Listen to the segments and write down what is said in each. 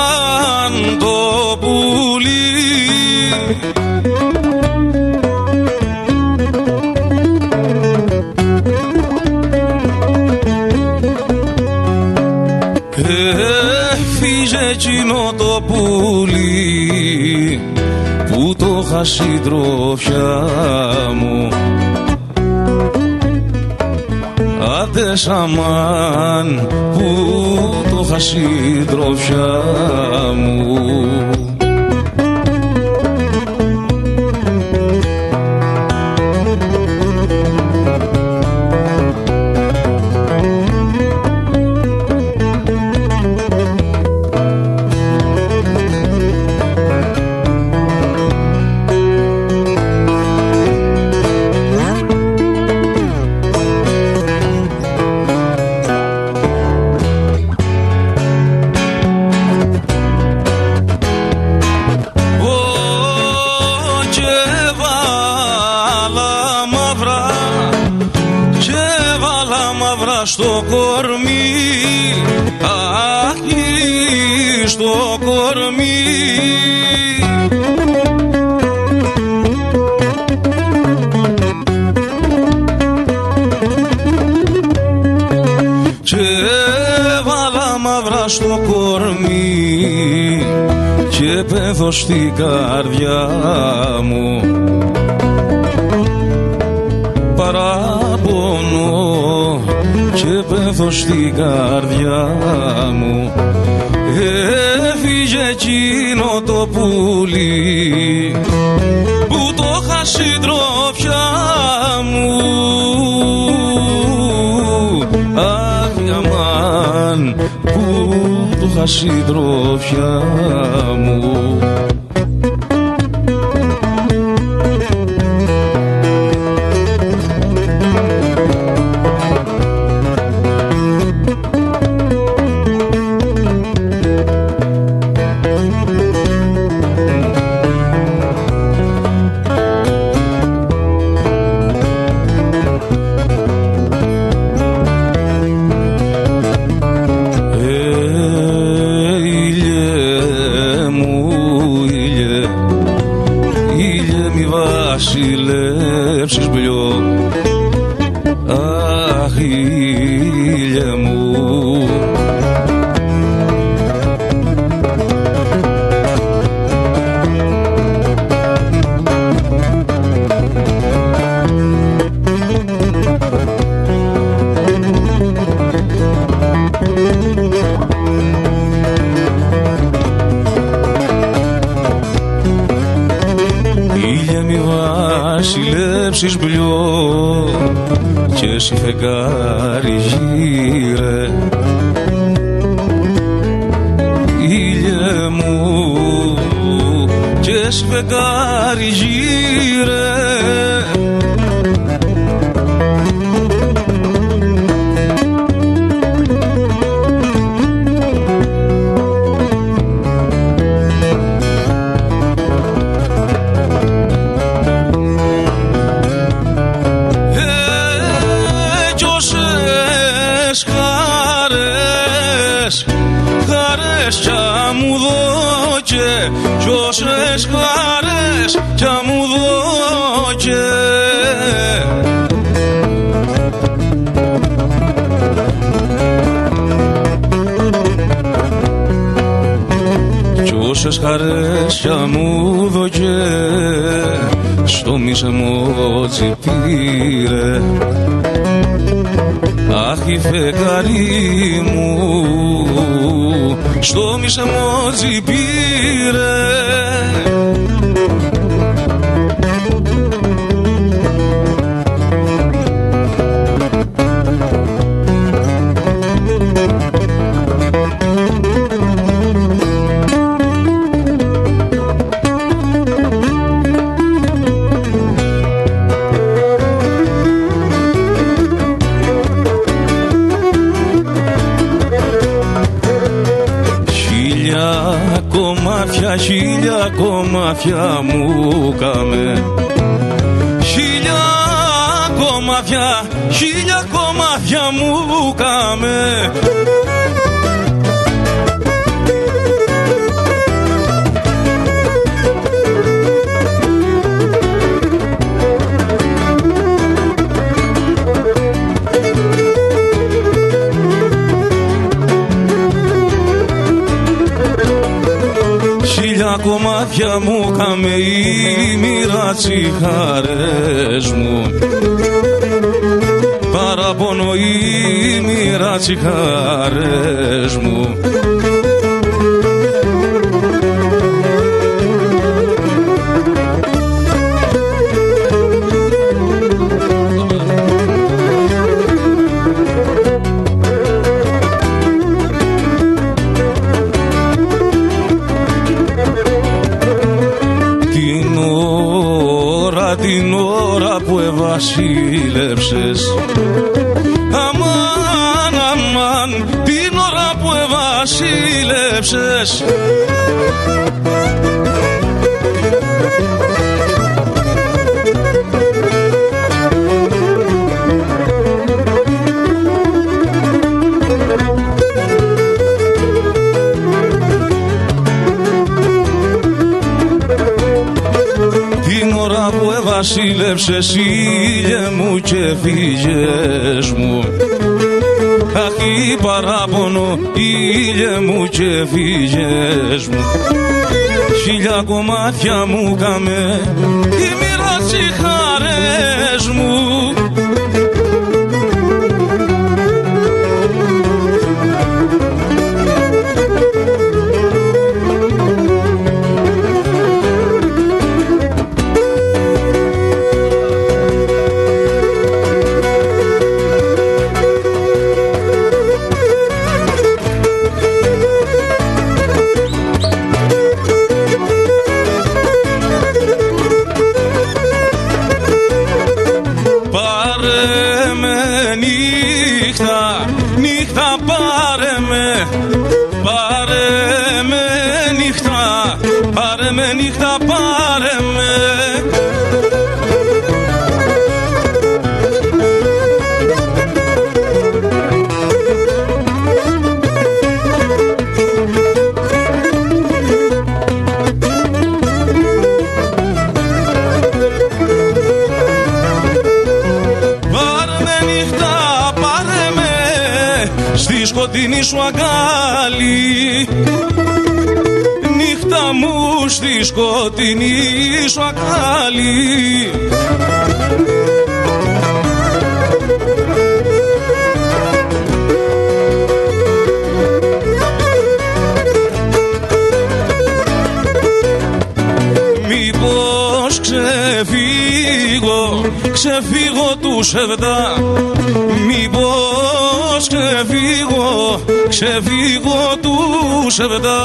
σαν το πουλί. Έφυγε εκείνο το πουλί που το είχα συντροφιά μου. Άντε σαμάν που το είχα συντροφιά μου. Στο κορμί, αχ, στο κορμί. Και βάλα μαύρα στο κορμί και πέθω στην καρδιά μου. Παραπονώ και πέθω στην καρδιά μου. Έφυγε εκείνο το πουλί που το είχα συντροφιά μου. Αχ, αμάν που το είχα συντροφιά μου. Βασιλεύσεις μπλιό, αχ, ήλιε μου. Βασιλεύσεις μπλιό και εσύ φεγγάρι γύρε, ήλιε μου, και εσύ φεγγάρι γύρε. Χαρές κι μου δώκε, κι όσες χαρές κι μου δώκε. Κι όσες χαρές κι μου δώκε, στο μισεμότσι πήρε. Αχ, η φεγγάρι μου στο μισεμότσι πήρε. Χίλια κομμάτια μου κάμε, χίλια κομμάτια μου κάμε. χίλια κομμάτια μου κάμε η μοίρα τσιχάρες μου. Παραπονώ η μοίρα τσιχάρες μου. Την ώρα που ευασίλεψες, αμάν, αμάν, την ώρα που ευασίλεψες. Βασίλεψες ήλιε μου και φύγες μου. Αχ, η παράπονο ήλιε μου και φύγες μου. Χίλια κομμάτια μου κάμε η μοίρα τσιχάρες μου. Νύχτα πάρε με νύχτα, πάρε με νύχτα, πάρε με. Στη σκοτεινή σου αγκάλι, νύχτα μου, στη σκοτεινή σου αγκάλι. Μήπως ξεφύγω του σεβδά, μήπως ξεφύγω του σεβδά.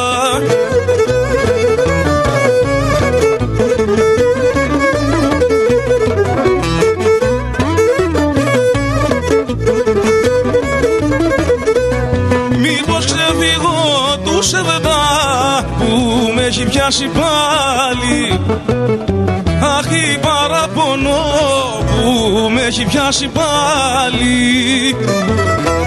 Μήπως ξεφύγω του σεβδά που με έχει πιάσει πάλι. Αχ, η παραπονώ που με έχει πιάσει πάλι.